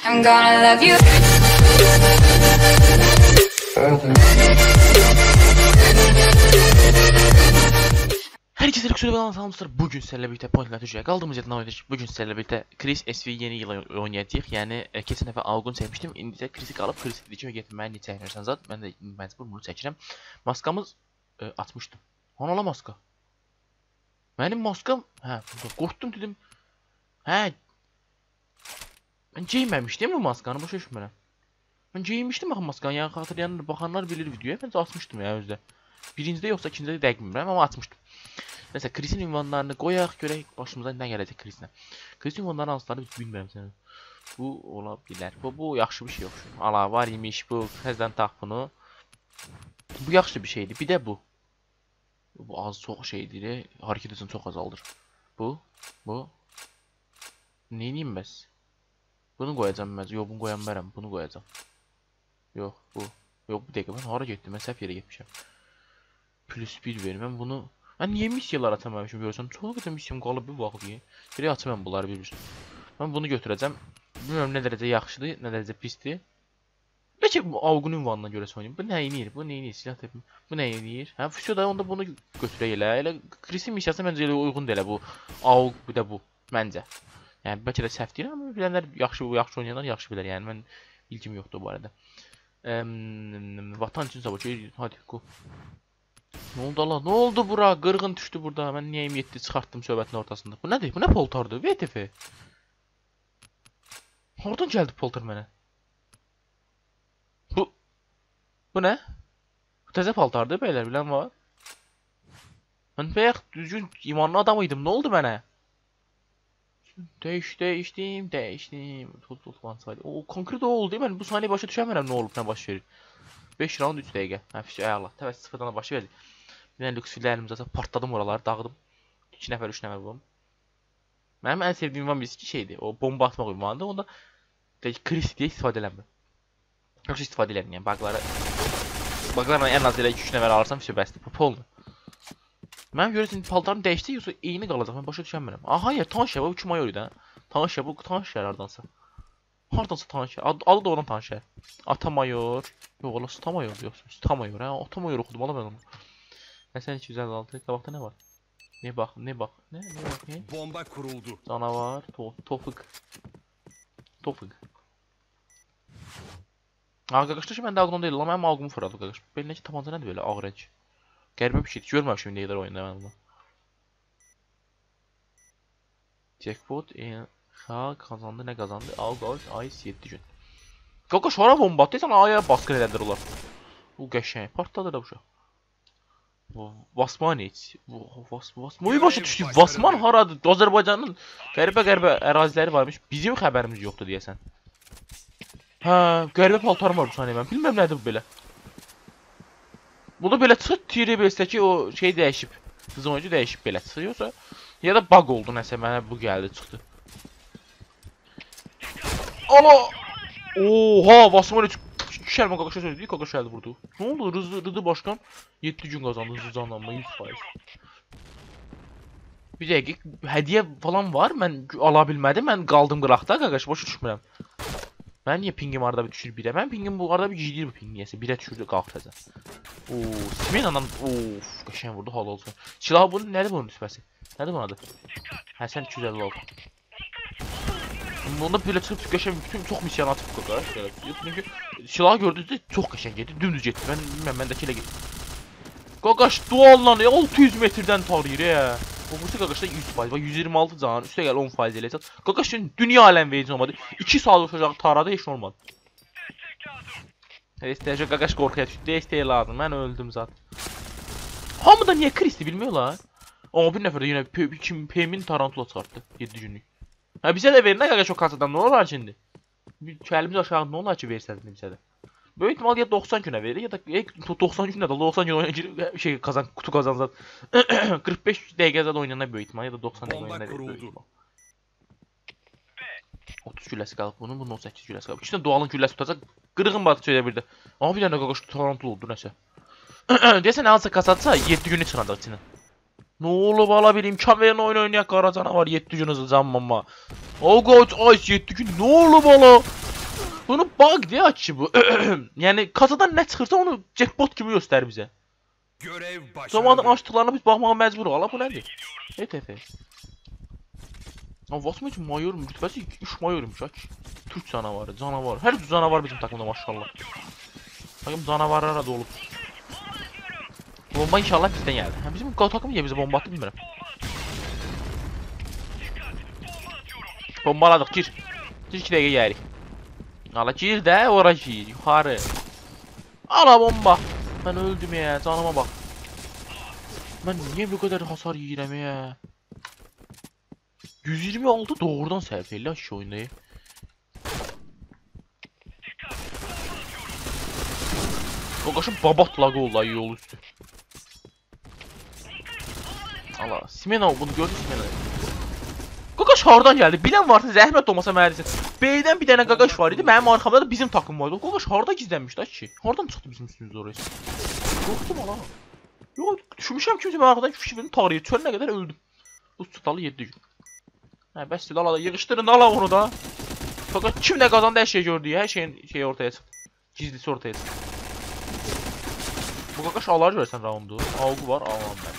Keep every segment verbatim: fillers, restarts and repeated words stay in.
I'm gonna love you. Herkese kusura bakmayın salamlar. Bugün sizlerle birlikte Point Gatuş'a kaldığımız yerden oynadık. Bugün sizlerle birlikte Chris S V yeni yıla oynayacağıq. Yəni e, keçən dəfə Algun çəkmişdim. İndi isə Chris'i qalıb Chris'i dikə gətirməyi niyə çəkmirsən zat? Mən də məcbur bunu çəkirəm. Maskamız e, atmışdım. Ona la maska. Mənim maskam, hə, burada qorxdum dedim. Hə. Mən geyməmişdim bu maskanı, başa düşmürəm. Mən geymişdim axı maskanı. Yəni xatırlayanlar, baxanlar bilir videoya. Mən atmışdım ya özdə. Birincidə yoxsa ikincidə dəqiq bilmirəm, amma atmışdım. Neyse, Chris'in ünvanlarını qoyaq, görək başımıza nə gələcək Chris'lə. Chris'in ünvanlarını hansıları bilmirəm sənə. Bu ola bilər. Bu, bu yaxşı bir şey yox. Ala var imiş bu, təzədən tax bunu. Bu yaxşı bir şeydir. Bir də bu. Bu az çox şeydir. Hərəkət üçün çox azaldır. Bu, bu. Neyniyim bəs? Bunu qoyacam mən. Yox, bunu qoya bilmərəm. Bunu qoyacam. Yox, bu. Yox, bir dəqiqə mən hara getdim? Mən səhv yerə getmişəm. Plus bir verim. Mən bunu mən niyə missiyalar atamamışım görürsən? Çox qədər missiyam qalıb bir vaxt deyə. Gələ açamam bunları bir-bir. Mən bunu götürəcəm. Bilmirəm nə dərəcə yaxşıdır, nə dərəcə pisdir. Bəlkə Algun ünvanına görə oynayım. Bu nə edir? Bu nə edir? Silah təpim. Bu nə edir? Hə, füsioda onda bunu götürək elə. Elə Chris'in missiyası məncə elə uyğundur elə bu. Aug bir də bu məncə. Yəni bəlkə də səhv deyirəm, amma bilənlər yaxşı, yaxşı oynayanlar yaxşı bilər. Yəni mən bilgim yoxdur bu barədə. Eee, vatan üçün savaş. Hadi, go. Ne oldu Allah? Ne oldu bura? Qırğın düşdü burada. Mən niyə M yeddi çıxartdım söhbətin ortasında? Bu nədir? Bu nə poltardır? V T F. Oradan gəldi poltar mənə. Bu Bu nə? Bu təzə paltardır beylər, bilən var. Mən bəyək düzgün imanlı adam idim. Nə oldu mənə? Değiş, değişdim, değişdim. Tut tut lan saydı. O konkret o oldu. Mən bu saniyə başa düşəmirəm nə olub, nə baş verir. beş round üç dəqiqə. Hə, fiş ayarla. Təvəssüt sıfırdan da başı verdi. Bir dənə lüks fillə əlimizə partladım oraları, dağıdım. iki nəfər, üç nəfər buldum. Mənim ən sevdiyim ünvan birisi ki şeydir. O bomba atmaq ünvanıdır. Onda Chris deyə istifadə eləmir. Yoxsa istifadə eləmir yəni bug'ları. Bug'larla ən az elə iki üç nəfər alırsam fiş bəsdir. Pop oldu. Mənim görürsən paltarım dəyişdi yoxsa eyni qalacaq. Mən başa düşəmirəm. Aha, ya tanış ya bu iki mayor idi ha. Tanış ya bu tanış yer hardansa. Hardansa tanış yer. Adı, adı da onun tanış yer. Ata mayor. Yox, ola Sta mayor yoxsa. Sta mayor ha. Ata mayor oxudum ala mən onu. Məsələn iki yüz əlli altı qabaqda nə var? Ne bax, ne bax, ne, ne bax, ne? Bomba kuruldu. Canavar, to topuk. Topuk. Ağa qaqışdı ki, məndə ağlım deyil, mənim ağlımı fırladı qaqış. Belinə ki, tapanca nədir belə, ağ rəng. Qəribə bir şeydir, görməmişim nə qədər oyunda mən bunu. Jackpot, e, ha, qazandı, nə qazandı? Ağ qağış, ayız yeddi gün. Qaqış, hara bomba atdıysan, aya baskın edəndir olar. Bu qəşəng, partladı da bu şey. Vasman heç. Vasman başa düşdü. Vasman haradır? Azərbaycanın qəribə-qəribə əraziləri varmış. Bizim xəbərimiz yoxdur deyəsən. Hə, qəribə paltarım var bu saniyə mən. Bilməm nədir bu belə. Bu da belə çıxır T R B S-dəki o şey dəyişib. Qız oyuncu dəyişib belə çıxıyorsa. Ya da bug oldu nəsə mənə bu gəldi çıxdı. Ala! Oha, Vasman heç Şərman qaqaşa söyledi, qaqaş gəldi vurdu. Ne oldu? Rızı, Rıdı başkan yeddi gün qazandı hızlı canlanma yüz faiz. Bir dəqiq, hədiyyə falan var, mən ala bilmədim, mən qaldım qıraqda, qaqaş, başa düşmürəm. Mən niyə pingim arada bir düşür birə? Mən pingim bu arada bir gidir bu ping niyəsə, birə düşürdü, qalq təzə. Ooo, Smena'dan, of, qəşən vurdu, hal olsun. Silahı bunun, nədir bunun üstbəsi? Nədir bunun adı? Həsən iki yüz əlli altı. Onda belə çıxıb qəşəng bütün çox missiyanı atıb qaqaş. Çünki silahı gördünüzdə çox qəşəng getdi, dümdüz getdi. Mən bilməm, məndəki elə getdi. Qaqaş duallan altı yüz metrdən tarayır ya. O burası qaqaşda yüz faiz, yüz iyirmi altı can, üstə gəl on faiz eləyəcək. Qaqaş üçün dünya aləm verici olmadı. iki saat uçacaq tarada heç nə olmadı. Dəstəyə qaqaş qorxuya düşdü. Dəstəyə lazım. Mən öldüm zaten. Hamıda niyə Chris'i bilmiyorlar? Amma bir nəfər də yenə kim P-min tarantula çıxartdı yeddi günlük. Ha bizə də verin nə qaqaş o kasadan, nə olar şimdi? Kəlimiz aşağı nə olar ki versəniz bizə də? Böyük ihtimal ya doxsan günə verir ya da doxsan günə də doxsan gün oynayan şey qazan kutu qazansa qırx beş dəqiqə oynayana böyük ihtimal ya da doxsan dəqiqə oynayana böyük ihtimal. otuz gülləsi qalıb bunun, bunun on səkkiz gülləsi qalıb. İkisindən dualın gülləsi tutacaq, qırğın batı söylə bir də. Amma bir dənə qaqaş tarantul oldu nəsə. Deyəsən hansısa kasadsa yeddi günü çıxacaq içindən. Ne olub ala bir imkan verin oyun oynayaq qara canavar yeddi gün hızlı canmama. O qoç ay yeddi gün ne olub ala? Bunu bug diye aç bu. Yani kasadan nə çıxırsa onu jackpot kimi göstər bizə. Görev başarılı. Zamanın açdıqlarına biz baxmağa məcburuq. Ala bu nədir? Et et et. Ama Vasma için mayor mu? Rütbəsi üç mayormuş aç. Türk canavarı, canavar. Hər cür canavar bizim takımda maşallah. Bakın canavarlara da olub. Bomba inşallah bizdən gəldi. Hə bizim takım niyə bizə bomba atdı bilmirəm. Bombaladık, gir. Gir iki dəqiqə gəlirik. Ala gir də, ora gir, yuxarı. Ala bomba. Mən öldüm ya, canıma bax. Mən niyə bu qədər hasar yiyirəm ya? yüz iyirmi altı doğrudan səhv elə şu oyunda. Qoqaşın babat laqı ola yol üstü. Allah, Simenov bunu gördü Simenov. Qaqaş hardan gəldi? Bilən varsa zəhmət olmasa mənə desin. B'dən bir dənə qaqaş var idi. Mənim arxamda da bizim takım vardı. O qaqaş harda gizlənmişdi ki? Hardan çıxdı bizim üstümüzdə oraya? Qorxdum ala. Yox, düşmüşəm kimsə mənim arxadan fişini tarıyır. Çölünə qədər öldüm. Bu tutalı yeddi gün. Hə, bəs siz ala da yığışdırın ala onu da. Qaqaş kim nə qazandı hər şey gördü. Hər şeyin şey ortaya çıxdı. Gizlisi ortaya çıxdı. Bu qaqaş alar görsən raundu. Algı var, alam mən.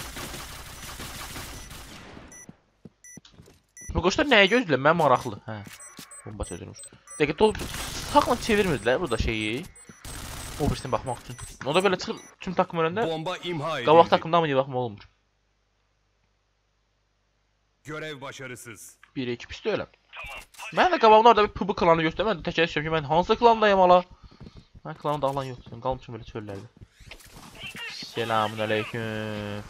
Bu qoşlar nəyə gözləyirlər? Mən maraqlı. Hə. Bomba çözülmüş. Dəqiq dolub takla çevirmirdilər burada şeyi. O birisine baxmaq üçün. O da belə çıxır tüm takım önündə. Bomba imha edildi. Qabaq takımdan mı deyə baxmaq olmur. Görev başarısız. bir iki pis deyiləm. Mən də qabağımda orada bir pıbı klanı göstərəm. Mən də təkər düşürəm ki, mən hansı klandayım ala? Mən klanı da alan yoxdur. Qalmışım belə çöllərdə. Selamun aleyküm.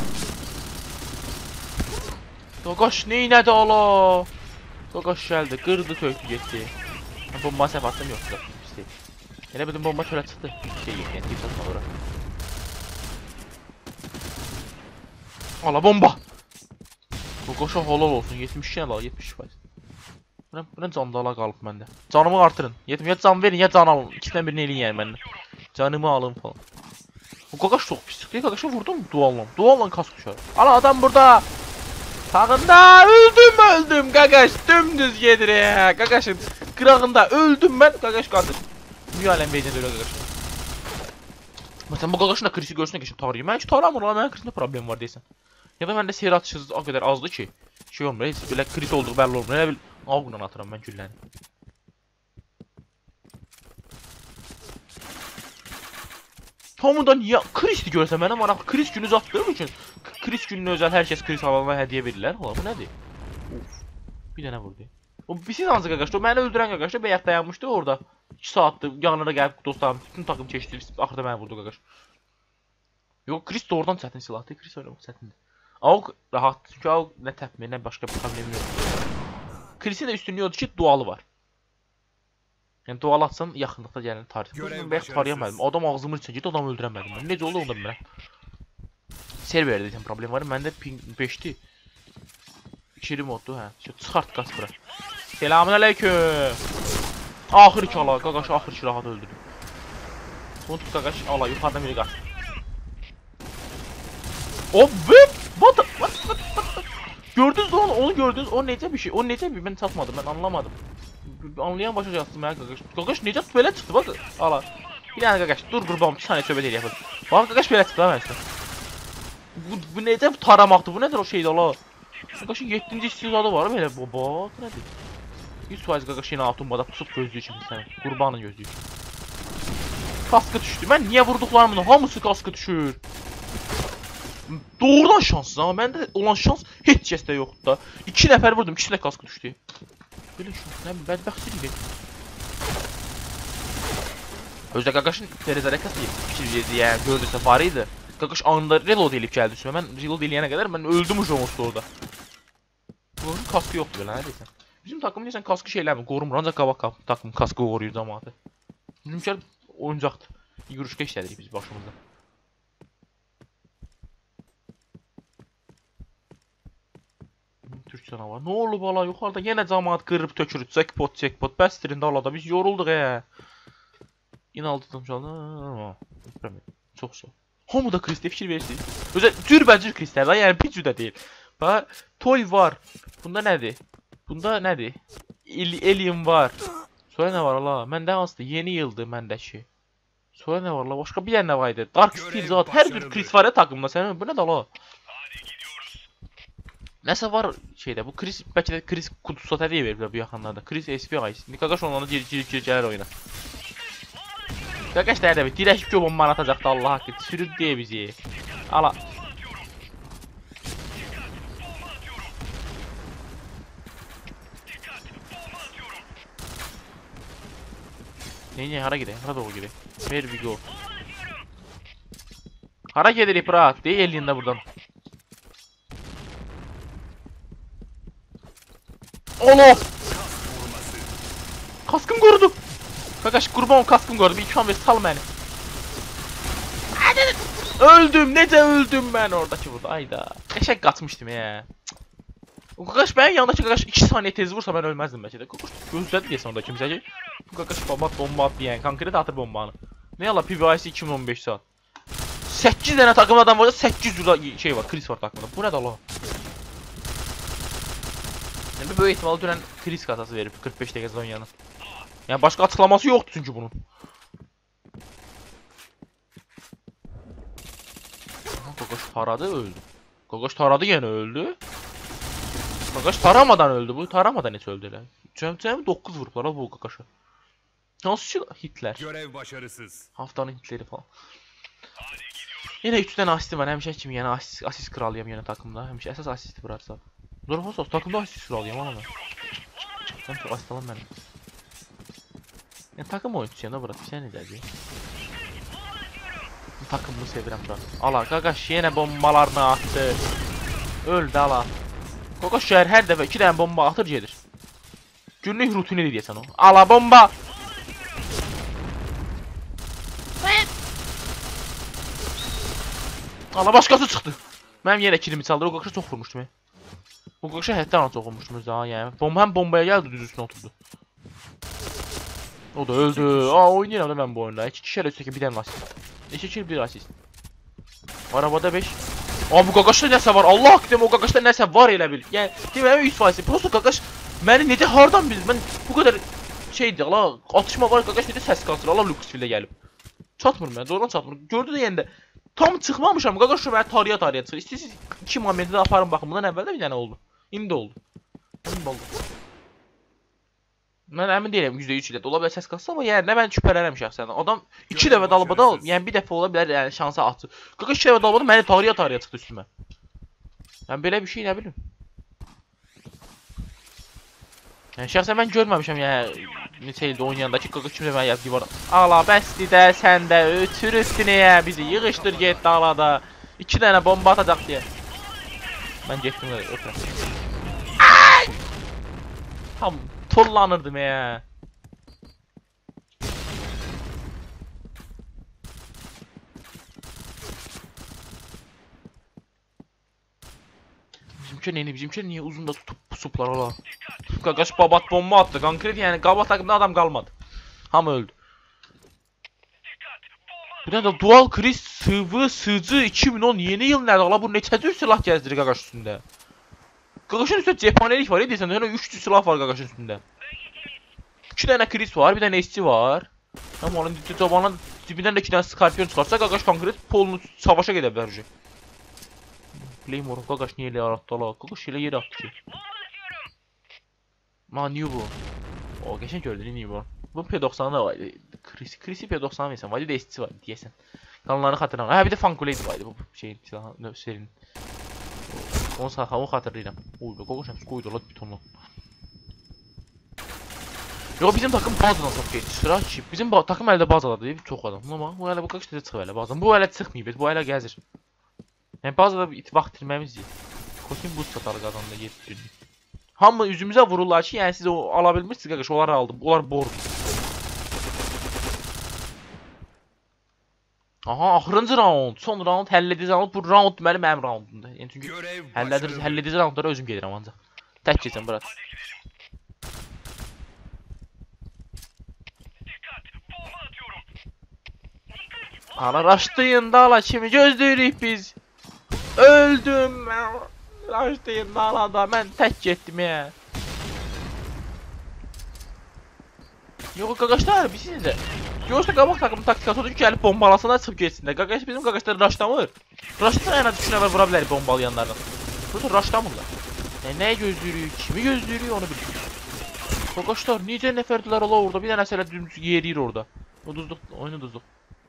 Qaqaş neynədi ala? Qaqaş gəldi, qırdı, tökdü, getdi. Bomba səhv attım yoxdur. Elə bizim bomba çölə çıxdı. Şey yetməyən, tip satmaq ora. Ala bomba! Qaqaşa halal olsun, yetmiş iki ala, yetmiş faiz. Buna candala qalıb məndə. Canımı artırın. Ya can verin, ya can alın. İkisindən birini eləyin yəni məndən. Canımı alın falan. Bu qaqaş çox pis çıxdı. Qaqaşa vurdum dualla. Dualla kask düşər. Ala adam burada. Sağında öldüm öldüm qaqaş. Dümdüz gedir ya. Qaqaşın qırağında öldüm mən. Qaqaş qardır. Dünya aləm beydən öyle qaqaş. Məsələn bu qaqaşın da krisi görsünə keçib tarıyım. Mən ki taramır lan. Mənim krisində problem var deyəsən. Ya da məndə seyir atışınız o qədər azdır ki. Şey olmur. Heç belə kris olduğu bəlli olmur. Elə bil ağla atıram mən gülləni. Hamıda niyə Kristi görsə mənə maraqlı Kris günü uzatdığım üçün Kris gününə özəl hər kəs Kris alana hədiyyə verirlər. Ola bu nədir? Uf. Bir dənə vurdu. O birisi hansı qaqaşdı? O məni öldürən qaqaşdı. Bəyət dayanmışdı orada. iki saatdır yanına gəlib dostlarım bütün takım keçdi. Axırda məni vurdu qaqaş. Yox, Kris doğrudan çətin silahdır. Kris oynamaq çətindir. Aug rahat. Çünki Aug nə təpmir, nə başqa bir problemi yoxdur. Krisin də üstünlüyü odur ki, dualı var. Yəni dual atsan yaxınlıqda gələn tarih. Mən bəyək tarayamadım. Adam ağzımın içinə getdi, adamı öldürəmədim mən. Necə oldu onu da bilmirəm. Serverdə deyəsən problem var. Məndə ping beşdir. ikili moddur, hə. Çıxart qas bura. Selamun aleyküm. Axır ki ala, qaqaş axır ki rahat öldürdüm. Bunu tut qaqaş, ala yuxarıdan biri qaç. O vip! What? What? What? What? Gördünüz onu, onu gördünüz. O necə bir şey? O necə bir? Mən çatmadım, mən anlamadım. Anlayan başa yazdım mən qaqaş. Qaqaş necə belə çıxdı bax. Ala. Bir dənə qaqaş, dur qurbam, iki saniyə söhbət eləyək. Bax qaqaş belə çıxdı mən sizə. Bu, bu necə taramaqdır? Bu nədir o şeydə ala? Qaqaşın yeddinci istidadı var belə baba. Bu nədir? yüz faiz qaqaş yenə atumbada pusub gözlüyü kimi səni. Qurbanın gözlüyü. Kaskı düşdü. Mən niyə vurduqlarımın hamısı kaskı düşür? Doğrudan şanssız amma məndə olan şans heç kəsdə yoxdur da. iki nəfər vurdum, ikisi də kaskı düşdü. Belə şans, nə bədbəxtçilik. Özdə qaqaşın Terezalekası fikir verdi, yəni gördüsə var idi. Qaqaş anında reload elib gəldi üstümə. Mən reload eləyənə qədər mən öldüm uşaq olsa orada. Bunun kaskı yoxdur belə, nə deyirsən? Bizim takım deyəsən kaskı şeylərmi qorumur, ancaq qabaq takım kaskı qoruyur cəmaatı. Bizimkilər oyuncaqdır. Yürüşqə işlədirik biz başımızda. Türk canavar. Nə olub ala? Yuxarıda yenə cəmaat qırıb tökür. Jackpot, jackpot. Bəsdirin də alada. Biz yorulduq ə. İnaldıdım canım. Çox sağ ol. Hamı da Kristə fikir verirsiniz. Özə cürbəcür Kristlər, yəni picü də deyil. Bax, toy var. Bunda nədir? Bunda nədir? El Alien var. Sonra nə var la? Məndə hansıdır? Yeni yıldır məndəki. Sonra nə var la? Başqa bir dənə var idi. Dark Steel zat. Hər bir Chris var ya takımda sənin. Bu nə də la? Nəsə var şeydə. Bu Chris bəlkə də Chris kutusu sat hədiyyə veriblər bu yaxınlarda. Chris S P Ice. Qaqaş onlarla girib-girib gələr oyuna. Qaqaş da bir dirək göbon man atacaqdı Allah haqqı. Sürüd deyə bizi. Ala. Neyini hara gidelim? Hara doğru gidelim? Where we go? Hara gelirik bırak. Değil elinde buradan. Allah! Kaskım korudu. Kakaş kurban kaskım korudu. Bir iki an ver sal beni. Öldüm. Nece öldüm ben oradaki burada. Ayda. Eşek katmıştım ya. O kakaş benim yanındaki kakaş iki saniye tez vursa ben ölmezdim belki de. Kakaş gözlədi deyəsən oradaki kimsəki. Bu kakaş babat bomba attı yani. Konkret atır bombanı. Ne yala P B I'si iki min on beş saat. səkkiz dənə takım adam var, səkkiz yüz şey var, Chris var takımda. Bu nədir Allah? Yəni böyük ehtimalı dünən Chris kasası verib qırx beş dəqiqə Zonya'nın. Yəni başqa açıqlaması yoxdur çünki bunun. Qaqaş taradı, öldü. Qaqaş taradı, yenə öldü. Qaqaş taramadan öldü. Bu taramadan heç öldü elə. Cəm-cəm doqquz vurublar bu Qaqaşa. Hansı Hitler? Görev başarısız. Haftanın Hitleri falan. Yine üç tane asistim var. Həmişə kimi yəni asist, asist kralıyam yenə takımda. Həmişə əsas asisti bıraksa. Dur hoş takımda asist kralıyam ama. Ben çok asist alan benim. Yani takım oyuncusuyam da bırak. Sen ne diyeceksin? Takımını sevirəm bırak. Ala Qaqaş yenə bombalarını attı. Öldü ala. Qaqaş şəhər hər dəfə iki dənə bomba atır gedir. Günlük rutini deyəsən o. Ala bomba. Allah başqası çıxdı. Mənim yenə kilimi çaldı. O Qaqaşa çox vurmuşdum. O Qaqaşa həddən çox vurmuşdum özə ha, yəni. Bomba həm bombaya gəldi, düz üstünə oturdu. O da öldü. Aa oynayıram da mən bu oyunda. İki kişi üstəki bir dənə asist. İki kill bir asist. Arabada beş. Aa bu Qaqaşda nəsə var. Allah haqqı o Qaqaşda nəsə var elə bil. Yəni deməli yüz faiz. Prosta Qaqaş məni necə hardan bilir? Mən bu qədər şeydi la. Atışma var Qaqaş necə səs qalsın. Allah Lucasfildə gəlib. Çatmır mənə. Doğrudan çatmır. Gördü də yenə də tam çıxmamışam. Qaqaş şu məni tariya tariya çıxır. İstəyirsiniz iki momentdə aparın baxın. Bundan əvvəl də bir dənə oldu. İndi oldu. İndi oldu. Mən əmin deyiləm yüzdə yüz ilə. Ola bilər səs qalsa amma yəni nə mən şübhələnirəm şəxsən. Adam iki dəfə dalbada, yəni bir dəfə ola bilər yəni şansa atdı. Qaqaş iki dəfə dalbada məni tariya tariya çıxdı üstümə. Yəni belə bir şey nə bilim. Yəni şəxsən mən görməmişəm yəni neçə ildə oynayandakı Qaqaş kimsə mənə yazdı var. Ala bəsdi də sən də ötür üstünəyə bizi yığışdır get dalada. iki dənə bomba atacaq deyə. Mən getdim ötürəm. Tam tullanırdım ya. Bizimki neyini bizimki niye uzun da tutup pusuplar ola. Qaqaş babat bomba attı. Konkret yani qaba takımda adam qalmadı. Hamı öldü. Bir də dual Chris sıvı sığcı iki min on yeni yıl nədir ola bu neçəcür silah gəzdirir Qaqaş üstündə. Qaqaşın üstündə cephanelik var deyəsən yəni üç cür silah var Qaqaşın üstündə. iki dənə Chris var, bir dənə S C var. Amma onun cabanın dibindən də iki dənə Scorpion çıxarsa Qaqaş konkret polunu savaşa gedə bilər ucu. Claymore Qaqaş niyə elə yaratdı ala? Qaqaş elə yer atdı ki. Ma new bu. O geçen gördün niye bu? Bu P doksan'da da vardı. Chris Chris'i P doksan mesela vardı da S C var diyesen. Kanallarını hatırlamıyorum. Ha bir de Funkulade vardı bu şeyin silahı serinin. Onu sağ onu hatırlayacağım. Oy be Qaqaş hepsi koydu lan bir tonla. Yo bizim takım bazadan çok geçti. Sıra ki bizim takım əldə bazadadır deyib çox adam. Amma bu hələ bu Qaqaş necə çıxıb hələ bazadan. Bu hələ çıxmayıb. Bu hələ gəzir. Yəni bazada bir vaxt itirməmizdir. Kosin boost satarıq adamda yedi günlük. Hamı üzümüzə vururlar ki, yəni siz o ala bilmirsiniz Qaqaş, onları aldım. Onlar bordur. Aha, axırıncı round, son round, həlledici round. Bu round deməli mənim roundumdur. Yəni çünki həlledici, həlledici roundlara özüm gedirəm ancaq. Tək keçəm bura. Ala raşlayın da ala kimi gözləyirik biz. Öldüm mən. Raşlayın da ala da mən tək getdim ya. Yox, qaqaşlar, biz sizin də. Görürsə qabaq takımın taktikası odur ki, gəlib bombalasınlar, çıxıb getsinlər. Qaqaş bizim qaqaşlar raşlamır. Raşlar ən az üç nəfər vura bilər bombalayanlardan. Burada raşlamırlar. Yəni nəyi gözləyirik, kimi gözləyirik onu bilmirik. Qaqaşlar, necə nəfərdilər ola orada? Bir dənə əsələ dümdüz yeriyir orada. Uduzduq, oyunu uduzduq.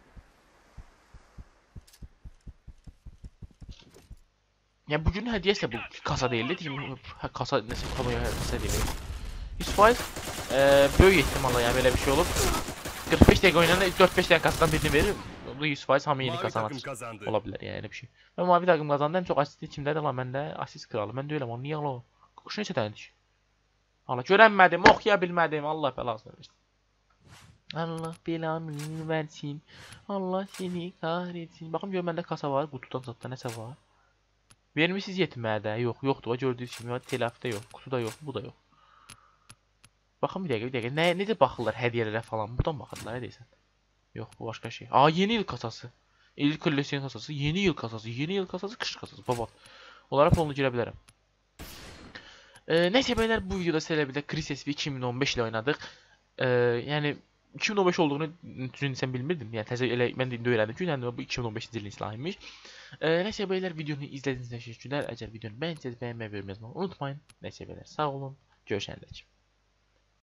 Yəni bugün hədiyyəsə bu kasa deyildi. Deyim, hə kasa nəsə kabaya hədiyyəsə deyildi. yüz faiz e, böyük ehtimalla yəni belə bir şey olub. qırx beş dəqiqə oynayanda dörd beş dəqiqə kasadan birini verir. Bu yüz faiz hamı yeni kasa açır. Ola bilər yəni elə bir şey. Və mavi takım qazandı. Ən çox asisti kimdədir lan? Məndə asist kralı. Mən deyirəm onu niyə ala? Qoşun neçə dənədir? Hala görənmədim, oxuya bilmədim. Allah bəlasını versin. Allah belanı versin. Allah seni kahretsin. Baxın gör məndə kasa var. Qutudan zətdə nəsə var. Vermişsiz yetimlərdə. Yox, yoxdur. O gördüyünüz kimi telafdə yox. Qutuda yox, bu da yox. Baxın bir dəqiqə, bir dəqiqə. Nə, necə baxırlar hədiyyələrə falan? Buradan baxırlar, nə deyirsən? Yox, bu başqa şey. Aa, yeni il kasası. İl kolleksion kasası, yeni il kasası, yeni il kasası, qış kasası. Baba. Onlara fonlu girə bilərəm. Ee, neyse beyler, bu videoda sizlərlə birlikdə Chris S V iki min on beş ilə oynadıq. Ee, yəni iki min on beş olduğunu sən bilmirdim. Yəni təzə elə mən də indi öyrəndim ki, yəni bu iki min on beşinci ilin silahı imiş. Ee, neyse beyler, videonu izlədiyiniz üçün təşəkkürlər. Əgər videonu bəyənsəniz bəyənməyi və yorum yazmağı unutmayın. Neyse beyler, sağ olun. Görüşəndə.